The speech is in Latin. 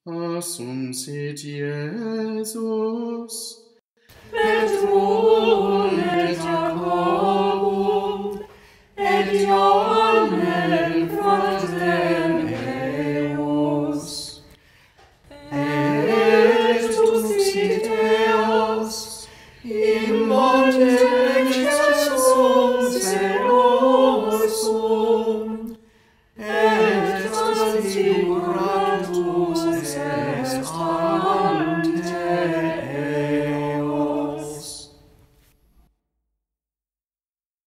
Assum sit Iesus, Petrum et Jacobum et Ioannem fratrem eos. Et duxit eos in montem excelsum celosum, et transfiguratus est